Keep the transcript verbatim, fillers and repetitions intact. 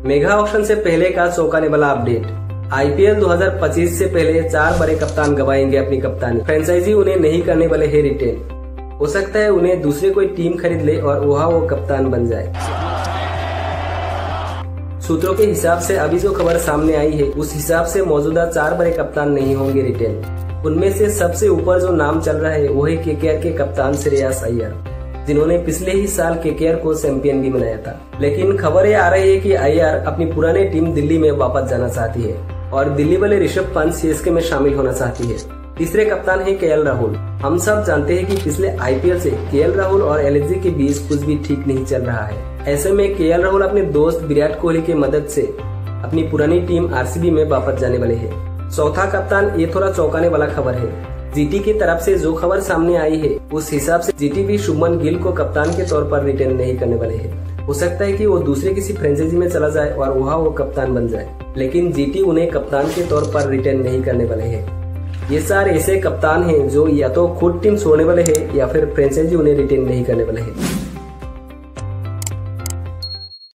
Mega auction से पहले का चौंकाने वाला अपडेट। आईपीएल दो हज़ार पच्चीस से पहले चार बड़े कप्तान गवाएंगे अपनी कप्तानी। फ्रेंचाइजी उन्हें नहीं करने वाले है रिटेन। हो सकता है उन्हें दूसरे कोई टीम खरीद ले और वहाँ वो कप्तान बन जाए। सूत्रों के हिसाब से अभी जो खबर सामने आई है उस हिसाब से मौजूदा चार बड़े कप्तान नहीं होंगे रिटेन। उनमें से सबसे ऊपर जो नाम चल रहा है वो है केकेआर के कप्तान श्रेयस अय्यर, जिन्होंने पिछले ही साल केकेआर को चैंपियन भी बनाया था। लेकिन खबर ये आ रही है कि अय्यर अपनी पुरानी टीम दिल्ली में वापस जाना चाहती है और दिल्ली वाले ऋषभ पंत सीएसके में शामिल होना चाहती है। तीसरे कप्तान है केएल राहुल। हम सब जानते हैं कि पिछले आईपीएल से केएल राहुल और एलएसजी के बीच कुछ भी ठीक नहीं चल रहा है। ऐसे में केएल राहुल अपने दोस्त विराट कोहली की मदद से अपनी पुरानी टीम आरसीबी में वापस जाने वाले हैं। चौथा कप्तान ये थोड़ा चौंकाने वाला खबर है। जीटी की तरफ से जो खबर सामने आई है उस हिसाब से जीटी भी शुभमन गिल को कप्तान के तौर पर रिटेन नहीं करने वाले हैं। हो सकता है कि वो दूसरे किसी फ्रेंचाइजी में चला जाए और वहाँ वो कप्तान बन जाए, लेकिन जीटी उन्हें कप्तान के तौर पर रिटेन नहीं करने वाले हैं। ये सारे ऐसे कप्तान हैं जो या तो खुद टीम छोड़ने वाले हैं या फिर फ्रेंचाइजी उन्हें रिटेन नहीं करने वाले हैं।